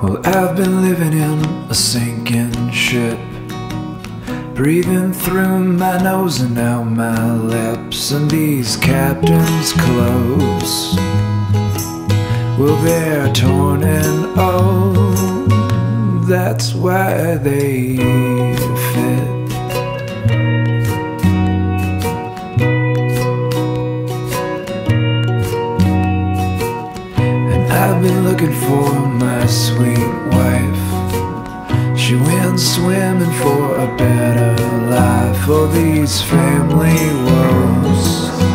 Well, I've been living in a sinking ship, breathing through my nose and out my lips, and these captain's clothes, well, they're torn and old. That's why they fit. And I've been looking for my sweet wife. She went swimming for a better life. Oh, these family woes,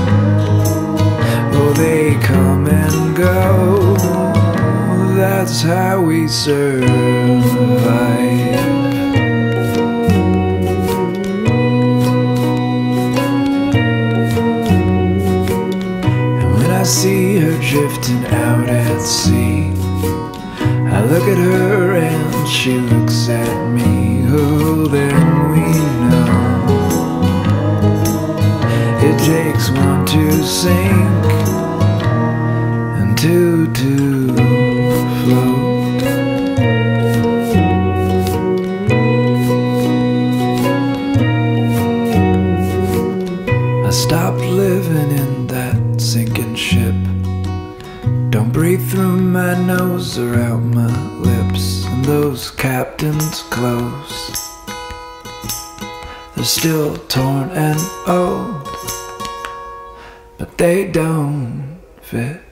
oh, they come and go. That's how we survive. And when I see her drifting out at sea, I look at her and she looks at me. Oh, then we know it takes one to sink and two to float. I stopped living in that sinking ship. Don't breathe through my nose or out my lips. And those captain's clothes, they're still torn and old, but they don't fit.